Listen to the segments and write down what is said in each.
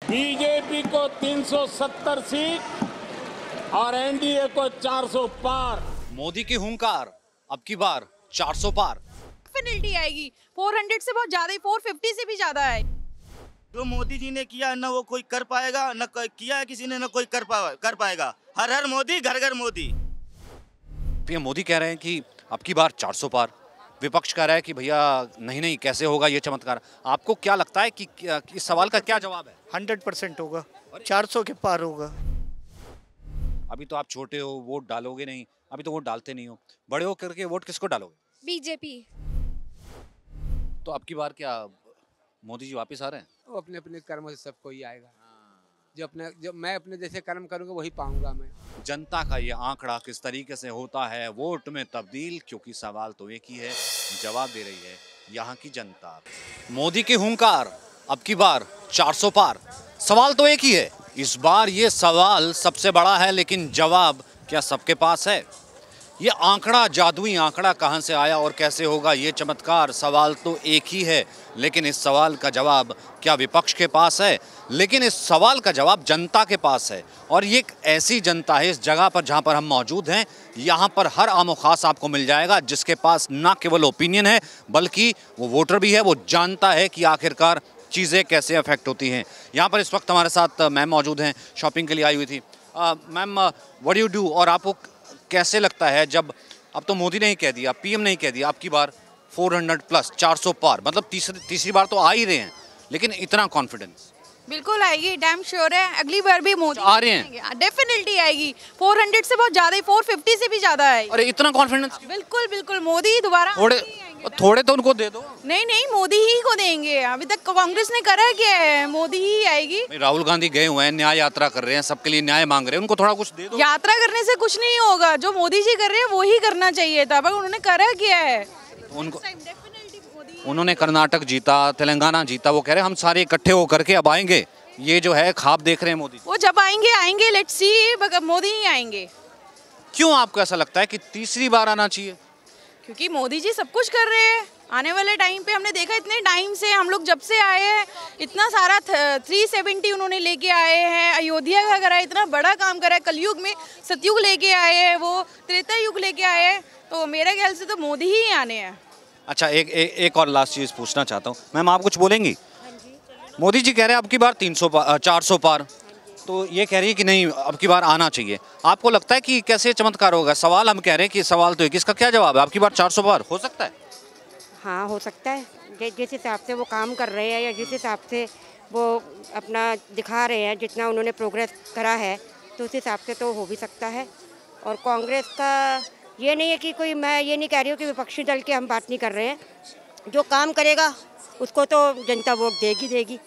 BJP को 370 seat और NDA को 400 पार। मोदी की हुंकार अब की बार 400 पार डेफिनेटली आएगी। 400 से बहुत ज्यादा, 450 से भी ज्यादा है। जो मोदी जी ने किया न वो कोई कर पाएगा, न किया है किसी ने, न कोई कर पाएगा। हर हर मोदी, घर घर मोदी। पीएम मोदी कह रहे हैं कि अब की बार 400 पार। विपक्ष कह रहा है कि भैया नहीं नहीं, कैसे होगा ये चमत्कार। आपको क्या लगता है कि इस सवाल का क्या जवाब है? 100% होगा, 400 के पार होगा। अभी तो आप छोटे हो, वोट डालोगे नहीं, अभी तो वोट डालते नहीं हो। बड़े हो करके वोट किसको डालोगे? बीजेपी। तो अब की बार क्या मोदी जी वापस आ रहे हैं? वो अपने अपने कर्मों से सबको ही आएगा। जो मैं अपने जैसे कर्म करूंगा वही पाऊंगा मैं। जनता का ये आंकड़ा किस तरीके से होता है वोट में तब्दील, क्योंकि सवाल तो एक ही है, जवाब दे रही है यहाँ की जनता। मोदी की हुंकार अब की बार 400 पार। सवाल तो एक ही है, इस बार ये सवाल सबसे बड़ा है, लेकिन जवाब क्या सबके पास है? ये आंकड़ा, जादुई आंकड़ा कहाँ से आया और कैसे होगा ये चमत्कार? सवाल तो एक ही है, लेकिन इस सवाल का जवाब क्या विपक्ष के पास है? लेकिन इस सवाल का जवाब जनता के पास है। और ये एक ऐसी जनता है, इस जगह पर जहाँ पर हम मौजूद हैं, यहाँ पर हर आम खास आपको मिल जाएगा, जिसके पास ना केवल ओपिनियन है बल्कि वो वोटर भी है। वो जानता है कि आखिरकार चीज़ें कैसे अफेक्ट होती हैं। यहाँ पर इस वक्त हमारे साथ मैम मौजूद हैं, शॉपिंग के लिए आई हुई थी। मैम, व्हाट यू डू, और आपको कैसे लगता है जब अब तो मोदी ने ही कह दिया, पीएम ने ही कह दिया, अब की बार 400 प्लस 400 पार, मतलब तीसरी बार तो आ ही रहे हैं, लेकिन इतना कॉन्फिडेंस? बिल्कुल आएगी, डैम श्योर है। अगली बार भी मोदी आ रहे हैं, डेफिनेटली आएगी। 400 से बहुत ज्यादा, 450 से भी ज्यादा है। अरे इतना कॉन्फिडेंस? बिल्कुल बिल्कुल, मोदी दोबारा थोड़े तो उनको दे दो। नहीं नहीं, मोदी ही को देंगे। अभी तक कांग्रेस ने करा क्या है? मोदी ही आएगी। राहुल गांधी गए हुए हैं, न्याय यात्रा कर रहे हैं, सबके लिए न्याय मांग रहे हैं, उनको थोड़ा कुछ दे दो। यात्रा करने से कुछ नहीं होगा, जो मोदी जी कर रहे हैं वो ही करना चाहिए था, पर उन्होंने करा क्या है? उनको, उन्होंने कर्नाटक जीता, तेलंगाना जीता, वो कह रहे हैं हम सारे इकट्ठे होकर के अब आएंगे। ये जो है ख्वाब देख रहे हैं मोदी। वो जब आएंगे आएंगे, लेट्स सी, मोदी ही आएंगे। क्यों आपको ऐसा लगता है कि तीसरी बार आना चाहिए? क्योंकि मोदी जी सब कुछ कर रहे हैं। आने वाले टाइम पे हमने देखा, इतने टाइम से हम लोग जब से आए हैं, इतना सारा 370 उन्होंने लेके आए हैं। अयोध्या का करा है, इतना बड़ा काम करा है। कलयुग में सतयुग लेके आए हैं, वो त्रेता युग लेके आए हैं। तो मेरे ख्याल से तो मोदी ही आने हैं। अच्छा, एक और लास्ट चीज़ पूछना चाहता हूँ। मैम, आप कुछ बोलेंगी? मोदी जी कह रहे हैं अब की बार 400 पार, तो ये कह रही है कि नहीं अब की बार आना चाहिए। आपको लगता है कि कैसे चमत्कार होगा? सवाल हम कह रहे हैं कि सवाल तो एक, इसका क्या जवाब है? अब की बार 400 पार हो सकता है? हाँ, हो सकता है। जिस हिसाब से वो काम कर रहे हैं या जिस हिसाब से वो अपना दिखा रहे हैं, जितना उन्होंने प्रोग्रेस करा है, तो उस हिसाब से तो हो भी सकता है। और कांग्रेस का ये नहीं है कि कोई, मैं ये नहीं कह रही हूँ कि विपक्षी दल की हम बात नहीं कर रहे हैं। जो काम करेगा उसको तो जनता वोट देगी।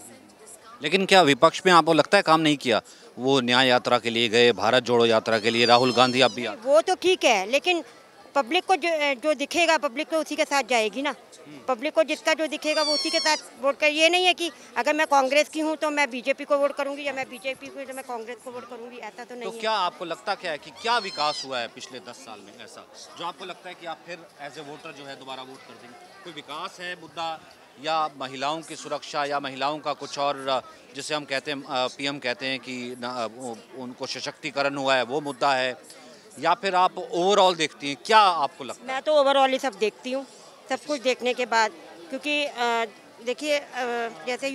लेकिन क्या विपक्ष में आपको लगता है काम नहीं किया? वो न्याय यात्रा के लिए गए, भारत जोड़ो यात्रा के लिए राहुल गांधी अब भी वो तो ठीक है, लेकिन पब्लिक को जो दिखेगा, पब्लिक तो उसी के साथ जाएगी ना। पब्लिक को जिसका जो दिखेगा वो उसी के साथ वोट कर। ये नहीं है कि अगर मैं कांग्रेस की हूँ तो मैं बीजेपी को वोट करूंगी, या मैं बीजेपी को तो मैं कांग्रेस को वोट करूंगी, ऐसा तो नहीं है। तो क्या आपको लगता क्या है कि क्या विकास हुआ है पिछले 10 साल में ऐसा जो आपको लगता है कि आप फिर एज ए वोटर जो है दोबारा वोट कर देंगे? कोई विकास है मुद्दा, या महिलाओं की सुरक्षा, या महिलाओं का कुछ और, जिसे हम कहते हैं पीएम कहते हैं कि उनको सशक्तिकरण हुआ है, वो मुद्दा है? या फिर आप ओवरऑल देखती हैं? क्या आपको लगता है? मैं तो ओवरऑल ही सब देखती हूँ, सब कुछ देखने के बाद। क्योंकि देखिए, जैसे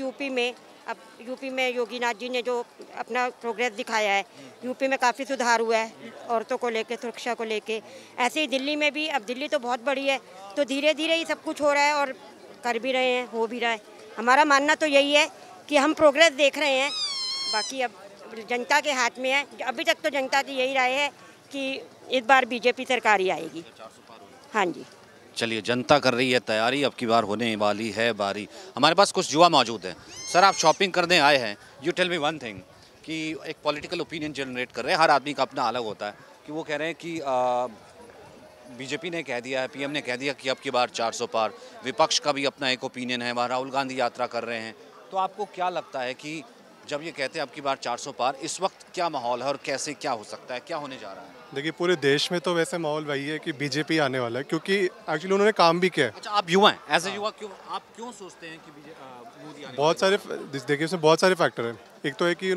यूपी में योगी नाथ जी ने जो अपना प्रोग्रेस दिखाया है, यूपी में काफ़ी सुधार हुआ है औरतों को लेके, सुरक्षा को लेके। ऐसे ही दिल्ली में भी, अब दिल्ली तो बहुत बड़ी है, तो धीरे धीरे ही सब कुछ हो रहा है और कर भी रहे हैं, हो भी रहा है। हमारा मानना तो यही है कि हम प्रोग्रेस देख रहे हैं, बाकी अब जनता के हाथ में है। अभी तक तो जनता की यही राय है कि इस बार बीजेपी सरकार ही आएगी। हाँ जी, चलिए, जनता कर रही है तैयारी, अब की बार होने वाली है बारी। हमारे पास कुछ युवा मौजूद हैं। सर, आप शॉपिंग करने आए हैं, you tell me one thing, कि एक पॉलिटिकल ओपिनियन जनरेट कर रहे हैं, हर आदमी का अपना अलग होता है, कि वो कह रहे हैं कि बीजेपी ने कह दिया है, पीएम ने कह दिया कि अब की बार 400 पार। विपक्ष का भी अपना एक ओपिनियन है, वहाँ राहुल गांधी यात्रा कर रहे हैं। तो आपको क्या लगता है कि जब ये कहते हैं अब की बार 400 पार, इस वक्त क्या माहौल है और कैसे क्या हो सकता है, क्या होने जा रहा है? देखिए पूरे देश में तो वैसे माहौल वही है कि बीजेपी आने वाला है, क्योंकि एक्चुअली उन्होंने काम भी किया है। अच्छा, आप युवा हैं, एज ए युवा आप क्यों सोचते हैं कि मोदी आने बहुत सारे, देखिए इसमें बहुत सारे फैक्टर हैं। एक तो है कि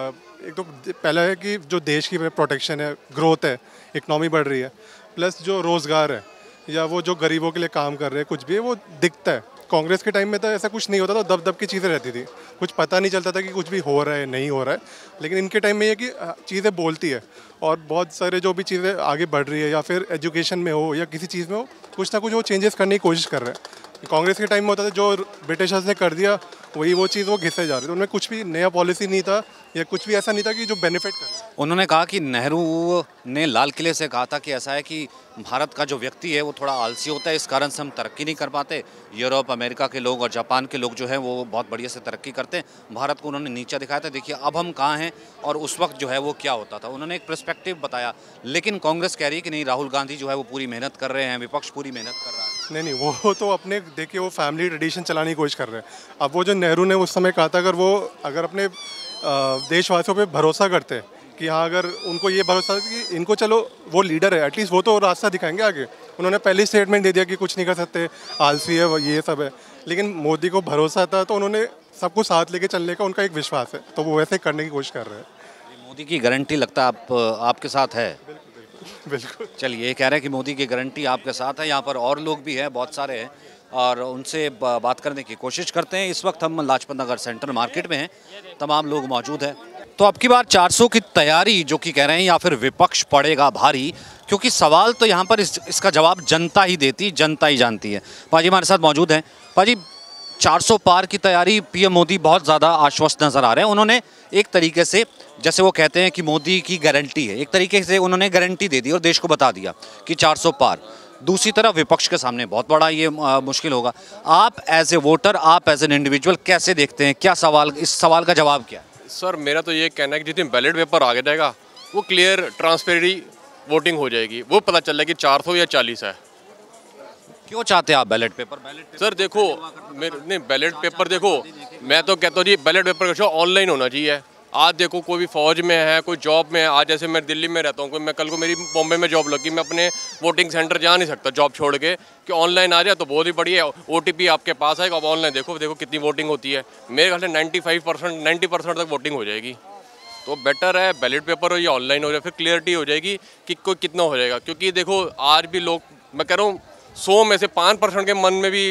एक तो पहला है कि जो देश की प्रोटेक्शन है, ग्रोथ है, इकनॉमी बढ़ रही है, प्लस जो रोज़गार है या वो जो गरीबों के लिए काम कर रहे हैं कुछ भी है वो दिखता है। कांग्रेस के टाइम में तो ऐसा कुछ नहीं होता था, दब दब की चीज़ें रहती थी, कुछ पता नहीं चलता था कि कुछ भी हो रहा है नहीं हो रहा है। लेकिन इनके टाइम में ये कि चीज़ें बोलती है और बहुत सारे जो भी चीज़ें आगे बढ़ रही है या फिर एजुकेशन में हो या किसी चीज़ में हो, कुछ ना कुछ वो चेंजेस करने की कोशिश कर रहे हैं। कांग्रेस के टाइम में होता था जो ब्रिटिशर्स ने कर दिया वही वो चीज़ वो घिसे जा रही थी, उनमें कुछ भी नया पॉलिसी नहीं था या कुछ भी ऐसा नहीं था कि जो बेनिफिट करे। उन्होंने कहा कि नेहरू ने लाल किले से कहा था कि ऐसा है कि भारत का जो व्यक्ति है वो थोड़ा आलसी होता है, इस कारण से हम तरक्की नहीं कर पाते। यूरोप, अमेरिका के लोग और जापान के लोग जो हैं वो बहुत बढ़िया से तरक्की करते हैं। भारत को उन्होंने नीचा दिखाया था, देखिए अब हम कहाँ हैं और उस वक्त जो है वो क्या होता था। उन्होंने एक पर्सपेक्टिव बताया, लेकिन कांग्रेस कह रही है कि नहीं, राहुल गांधी जो है वो पूरी मेहनत कर रहे हैं, विपक्ष पूरी मेहनत कर रहा है। नहीं, वो तो अपने देखिए वो फैमिली ट्रेडिशन चलाने की कोशिश कर रहे हैं। अब वो जो नेहरू ने उस समय कहा था, अगर अपने देशवासियों पे भरोसा करते हैं कि हाँ, अगर उनको ये भरोसा कि इनको चलो वो लीडर है, एटलीस्ट वो तो रास्ता दिखाएंगे आगे। उन्होंने पहले स्टेटमेंट दे दिया कि कुछ नहीं कर सकते, आलसी है, ये सब है। लेकिन मोदी को भरोसा था तो उन्होंने सबको साथ लेके चलने का उनका एक विश्वास है, तो वो वैसे करने की कोशिश कर रहे हैं। मोदी की गारंटी लगता है आपके साथ है? बिल्कुल। चलिए, ये कह रहे हैं कि मोदी की गारंटी आपके साथ है। यहाँ पर और लोग भी हैं, बहुत सारे हैं, और उनसे बात करने की कोशिश करते हैं। इस वक्त हम लाजपत नगर सेंट्रल मार्केट में हैं, तमाम लोग मौजूद हैं। तो अब की बार 400 की तैयारी जो कि कह रहे हैं, या फिर विपक्ष पड़ेगा भारी, क्योंकि सवाल तो यहाँ पर इसका जवाब जनता ही देती, जनता ही जानती है। पाजी हमारे साथ मौजूद हैं। पाजी, 400 पार की तैयारी, पीएम मोदी बहुत ज़्यादा आश्वस्त नज़र आ रहे हैं। उन्होंने एक तरीके से, जैसे वो कहते हैं कि मोदी की गारंटी है, एक तरीके से उन्होंने गारंटी दे दी और देश को बता दिया कि 400 पार। दूसरी तरफ विपक्ष के सामने बहुत बड़ा ये मुश्किल होगा। आप एज ए वोटर, आप एज एन इंडिविजुअल कैसे देखते हैं, क्या सवाल, इस सवाल का जवाब क्या है? सर, मेरा तो ये कहना है कि जितने बैलेट पेपर आगे जाएगा वो क्लियर ट्रांसपेरेंट वोटिंग हो जाएगी, वो पता चल जाएगा कि 400 या 40 है। क्यों चाहते हैं आप बैलेट पेपर? सर देखो, नहीं बैलेट पेपर देखो, मैं तो कहता हूँ जी बैलेट पेपर का शो ऑनलाइन होना चाहिए। आज देखो, कोई भी फौज में है, कोई जॉब में है। आज जैसे मैं दिल्ली में रहता हूँ, मैं कल को मेरी बॉम्बे में जॉब लगी, मैं अपने वोटिंग सेंटर जा नहीं सकता जॉब छोड़ के, कि ऑनलाइन आ जाए तो बहुत ही बढ़िया। OTP आपके पास आएगा, अब ऑनलाइन देखो कितनी वोटिंग होती है। मेरे ख्याल से 95% 90% तक वोटिंग हो जाएगी। तो बेटर है बैलेट पेपर हो या ऑनलाइन हो जाए, फिर क्लियरिटी हो जाएगी कि कोई कितना हो जाएगा। क्योंकि देखो, आज भी लोग, मैं कह रहा हूँ 100 में से 5% के मन में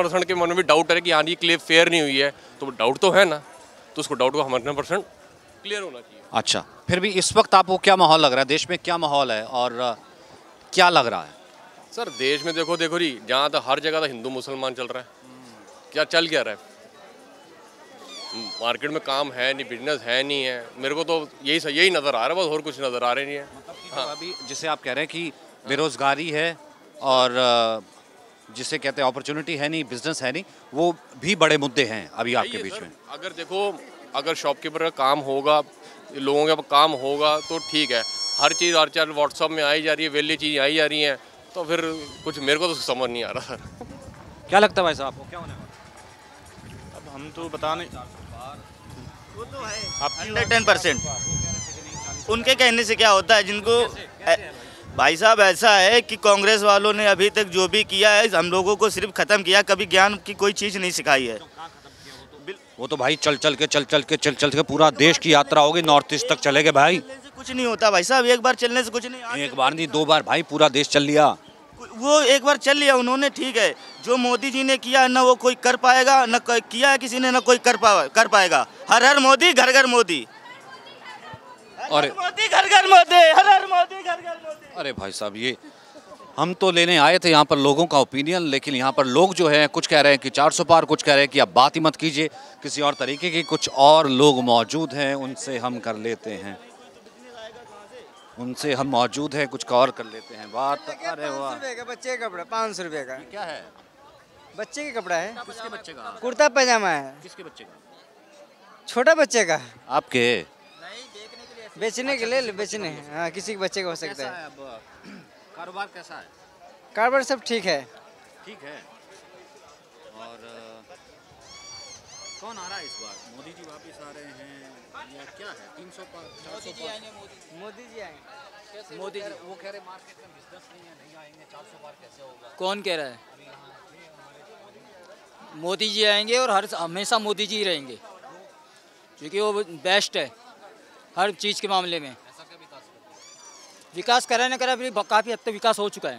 भी डाउट है कि हाँ जी क्लियर फेयर नहीं हुई है, तो डाउट तो है ना, तो उसको डाउट को 100% क्लियर होना चाहिए। अच्छा, फिर भी इस वक्त आपको क्या माहौल लग रहा है, देश में क्या माहौल है और क्या लग रहा है? सर देश में देखो जी, जहाँ तक हर जगह तो हिंदू मुसलमान चल रहा है। क्या चल क्या रहा है? मार्केट में काम है नहीं, बिजनेस है नहीं है। मेरे को तो यही नज़र आ रहा है, बस और कुछ नज़र आ रहे नहीं है। हाँ, अभी जिसे आप कह रहे हैं कि बेरोजगारी है और जिसे कहते हैं अपॉर्चुनिटी है नहीं, बिजनेस है नहीं, वो भी बड़े मुद्दे हैं अभी आपके बीच में। अगर देखो, अगर शॉपकीपर का काम होगा, लोगों का काम होगा तो ठीक है। हर चीज़ व्हाट्सअप में आई जा रही है, वेली चीज़ आई जा रही हैं, तो फिर कुछ मेरे को तो समझ नहीं आ रहा सर। क्या लगता है भाई साहब आपको, क्या होने वाला? अब हम तो बता नहीं, वो तो है 110%। उनके कहने से क्या होता है, जिनको भाई साहब ऐसा है कि कांग्रेस वालों ने अभी तक जो भी किया है हम लोगों को सिर्फ खत्म किया, कभी ज्ञान की कोई चीज़ नहीं सिखाई है। वो तो भाई चल के पूरा देश की यात्रा होगी, नॉर्थ ईस्ट तक चले गए भाई। कुछ नहीं होता भाई साहब, एक बार चलने से कुछ नहीं। एक बार नहीं, 2 बार भाई, पूरा देश चल लिया। वो एक बार चल लिया उन्होंने, ठीक है। जो मोदी जी ने किया ना वो कोई कर पाएगा, ना किया है किसी ने, ना कोई कर पाएगा। हर हर मोदी, घर घर मोदी। अरे मोदी, घर घर मोदी, हर हर मोदी, घर घर मोदी। अरे भाई साहब, ये हम तो लेने आए थे यहाँ पर लोगों का ओपिनियन, लेकिन यहाँ पर लोग जो हैं कुछ कह रहे हैं कि 400 पार, कुछ कह रहे हैं कि अब बात ही मत कीजिए, किसी और तरीके के कुछ और लोग मौजूद हैं, उनसे हम कर लेते हैं, उनसे हम मौजूद हैं, कुछ और कर लेते हैं बात। अरे वाह, बच्चे का कपड़ा 500 रुपये का। क्या है? बच्चे का कपड़ा है। किसके बच्चे का? कुर्ता पैजामा है। किसके बच्चे का? छोटा बच्चे का। आपके? बेचने के लिए, बेचने। हाँ, किसी के बच्चे का हो सकता है। कारोबार कैसा है? कारोबार सब ठीक है। ठीक है। और कौन आ रहा है इस बार? मोदी जी वापस आ रहे हैं, क्या है 300 पार 400 पार? मोदी जी आएंगे। मोदी जी वो कह रहे मार्केट में बिजनेस नहीं है, नहीं आएंगे, 400 पार कैसे होगा? कौन कह रहा है? मोदी जी आएंगे और हमेशा मोदी जी ही रहेंगे, क्योंकि वो बेस्ट है हर चीज़ के मामले में। विकास करा न करा, फिर काफ़ी हद तक विकास हो चुका है।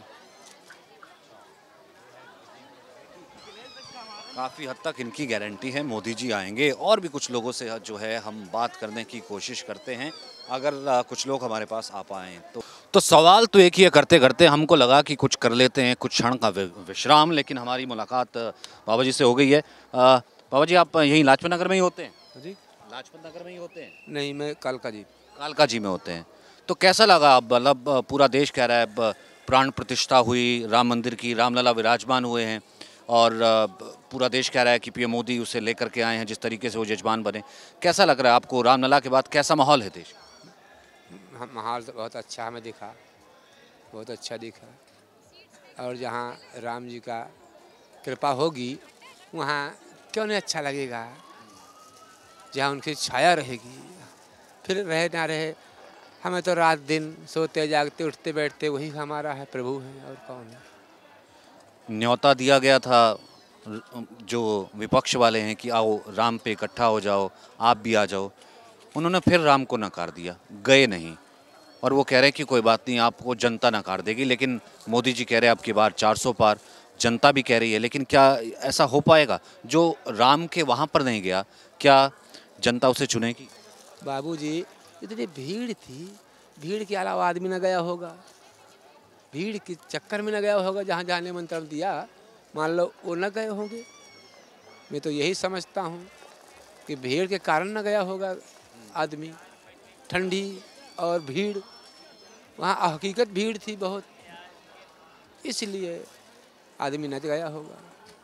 काफ़ी हद तक इनकी गारंटी है मोदी जी आएंगे। और भी कुछ लोगों से जो है हम बात करने की कोशिश करते हैं, अगर कुछ लोग हमारे पास आ पाएँ तो सवाल तो एक ही है, करते करते हमको लगा कि कुछ कर लेते हैं, कुछ क्षण का विश्राम, लेकिन हमारी मुलाकात बाबा जी से हो गई है। बाबा जी आप यहीं लाजपत नगर में ही होते हैं? जी, लाजपत नगर में ही होते हैं? नहीं, मैं कालका जी में होते हैं। तो कैसा लगा? अब मतलब पूरा देश कह रहा है अब प्राण प्रतिष्ठा हुई राम मंदिर की, रामलला विराजमान हुए हैं और पूरा देश कह रहा है कि पीएम मोदी उसे लेकर के आए हैं, जिस तरीके से वो जजमान बने। कैसा लग रहा है आपको रामलला के बाद? कैसा माहौल है देश? माहौल तो बहुत अच्छा हमें दिखा, बहुत अच्छा दिखा। और जहाँ राम जी का कृपा होगी वहाँ क्यों नहीं अच्छा लगेगा? जहाँ उनकी छाया रहेगी, फिर रहे ना रहे, हमें तो रात दिन सोते जागते उठते बैठते वही हमारा है, प्रभु है, और कौन है। न्योता दिया गया था जो विपक्ष वाले हैं कि आओ राम पे इकट्ठा हो जाओ, आप भी आ जाओ, उन्होंने फिर राम को नकार दिया, गए नहीं। और वो कह रहे हैं कि कोई बात नहीं, आपको जनता नकार देगी। लेकिन मोदी जी कह रहे हैं अब की बार 400 पार, जनता भी कह रही है। लेकिन क्या ऐसा हो पाएगा? जो राम के वहाँ पर नहीं गया, क्या जनता उसे चुनेगी? बाबूजी, इतनी भीड़ थी, भीड़ के अलावा आदमी न गया होगा, भीड़ के चक्कर में न गया होगा। जहाँ जाने मंत्र दिया, मान लो वो न गए होंगे। मैं तो यही समझता हूँ कि भीड़ के कारण न गया होगा आदमी। ठंडी और भीड़, वहाँ हकीकत भीड़ थी बहुत, इसलिए आदमी न गया होगा।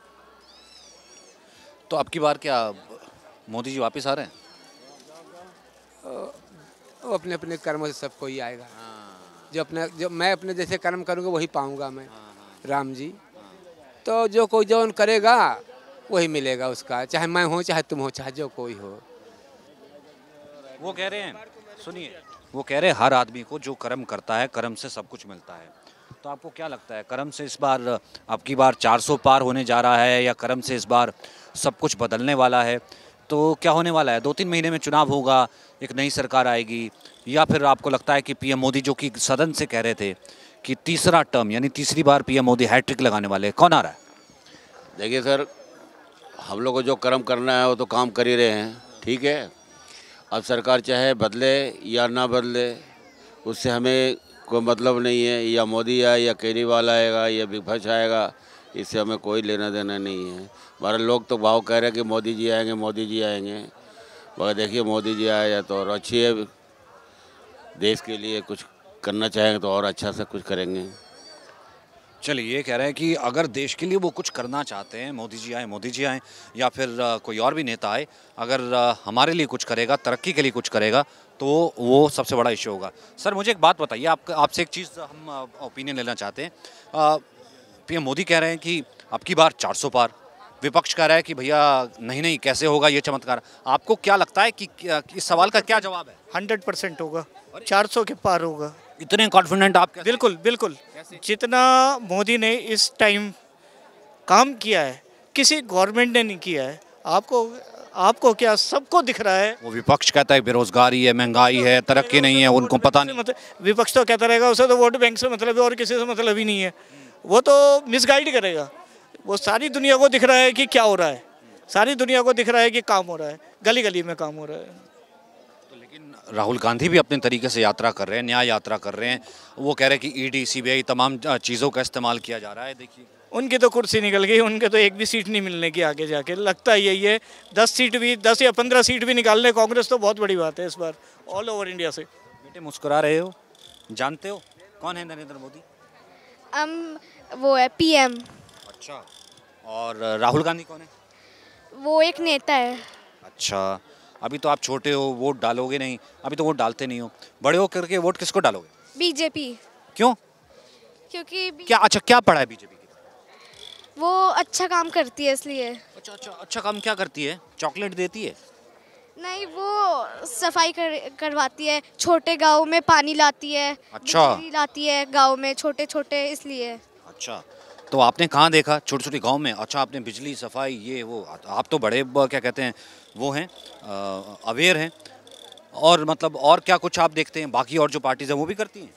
तो अब की बार क्या मोदी जी वापस आ रहे हैं? वो अपने अपने कर्मों से सबको ही आएगा। जो मैं अपने जैसे कर्म करूँगा वही पाऊँगा मैं, राम जी। तो जो कोई जो करेगा वही मिलेगा उसका, चाहे मैं हो, चाहे तुम हो, चाहे जो कोई हो। वो कह रहे हैं, सुनिए, वो कह रहे हैं हर आदमी को जो कर्म करता है, कर्म से सब कुछ मिलता है। तो आपको क्या लगता है, कर्म से इस बार अब की बार 400 पार होने जा रहा है, या कर्म से इस बार सब कुछ बदलने वाला है? तो क्या होने वाला है? 2-3 महीने में चुनाव होगा, एक नई सरकार आएगी, या फिर आपको लगता है कि पीएम मोदी, जो कि सदन से कह रहे थे कि तीसरा टर्म यानी तीसरी बार पीएम मोदी हैट्रिक लगाने वाले, कौन आ रहा है? देखिए सर, हम लोग को जो कर्म करना है वो तो काम कर ही रहे हैं, ठीक है। अब सरकार चाहे बदले या ना बदले, उससे हमें कोई मतलब नहीं है। या मोदी आए या केजरीवाल आएगा या विपक्ष आएगा, इससे हमें कोई लेना देना नहीं है। हमारे लोग तो भाव कह रहे हैं कि मोदी जी आएंगे, मोदी जी आएंगे। मगर देखिए, मोदी जी आए तो और अच्छी है, देश के लिए कुछ करना चाहेंगे तो और अच्छा से कुछ करेंगे। चलिए, ये कह रहे हैं कि अगर देश के लिए वो कुछ करना चाहते हैं, मोदी जी आए या फिर कोई और भी नेता आए, अगर हमारे लिए कुछ करेगा, तरक्की के लिए कुछ करेगा, तो वो सबसे बड़ा इश्यू होगा। सर मुझे एक बात बताइए, आपसे एक चीज़ हम ओपिनियन लेना चाहते हैं। पीएम मोदी कह रहे हैं कि अब की बार 400 पार, विपक्ष कह रहा है कि भैया नहीं कैसे होगा ये चमत्कार। आपको क्या लगता है कि इस सवाल का क्या जवाब है? 100% होगा, 400 के पार होगा। इतने कॉन्फिडेंट आप? बिल्कुल बिल्कुल। जितना मोदी ने इस टाइम काम किया है, किसी गवर्नमेंट ने नहीं किया है। आपको क्या सबको दिख रहा है। वो विपक्ष कहता है बेरोजगारी है, महंगाई है, तरक्की नहीं है, उनको पता नहीं। मतलब विपक्ष तो कहता रहेगा, उसे तो वोट बैंक से मतलब है और किसी से मतलब ही नहीं है। वो तो मिसगाइड करेगा। वो सारी दुनिया को दिख रहा है कि क्या हो रहा है, सारी दुनिया को दिख रहा है कि काम हो रहा है, गली गली में काम हो रहा है। तो लेकिन राहुल गांधी भी अपने तरीके से यात्रा कर रहे हैं, न्याय यात्रा कर रहे हैं। वो कह रहे हैं कि ईडी, सीबीआई तमाम चीज़ों का इस्तेमाल किया जा रहा है। देखिए, उनकी तो कुर्सी निकल गई, उनके तो एक भी सीट नहीं मिलने की आगे जाके। लगता ही यही है, 10 सीट भी, 10 या 15 सीट भी निकाल ले कांग्रेस तो बहुत बड़ी बात है इस बार ऑल ओवर इंडिया से। बेटे मुस्कुरा रहे हो, जानते हो कौन है नरेंद्र मोदी? वो है पीएम। अच्छा, और राहुल गांधी कौन है? वो एक नेता है। अच्छा, अभी तो आप छोटे हो, वोट डालोगे नहीं, अभी तो वोट डालते नहीं हो। बड़े हो करके वोट किसको डालोगे? बीजेपी। क्यों? क्योंकि क्या पड़ा है बीजेपी की? वो अच्छा काम करती है इसलिए। अच्छा, काम क्या करती है? चॉकलेट देती है? नहीं, वो सफाई करवाती है, छोटे गांव में पानी लाती है, अच्छा। बिजली लाती है गांव में छोटे छोटे, इसलिए। अच्छा, तो आपने कहाँ देखा छोटे छोटे गांव में? अच्छा, आपने बिजली सफाई ये वो, आप तो बड़े क्या कहते हैं वो हैं, अवेयर हैं। और मतलब और क्या कुछ आप देखते हैं बाकी और जो पार्टीज हैं वो भी करती हैं?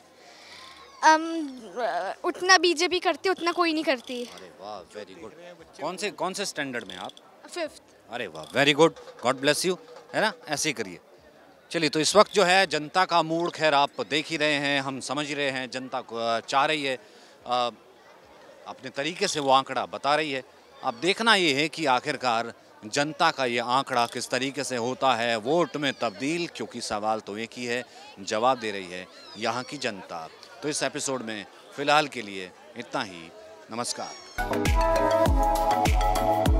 उतना बीजेपी करती, उतना कोई नहीं करती। अरे वाह, वेरी गुड। कौन से स्टैंडर्ड में आप? 5th। अरे वाह, very good, God bless you, है ना, ऐसे ही करिए। चलिए, तो इस वक्त जो है जनता का मूड खैर आप देख ही रहे हैं, हम समझ ही रहे हैं, जनता को चाह रही है, अपने तरीके से वो आंकड़ा बता रही है। अब देखना ये है कि आखिरकार जनता का ये आंकड़ा किस तरीके से होता है वोट में तब्दील, क्योंकि सवाल तो एक ही है, जवाब दे रही है यहाँ की जनता। तो इस एपिसोड में फ़िलहाल के लिए इतना ही। नमस्कार।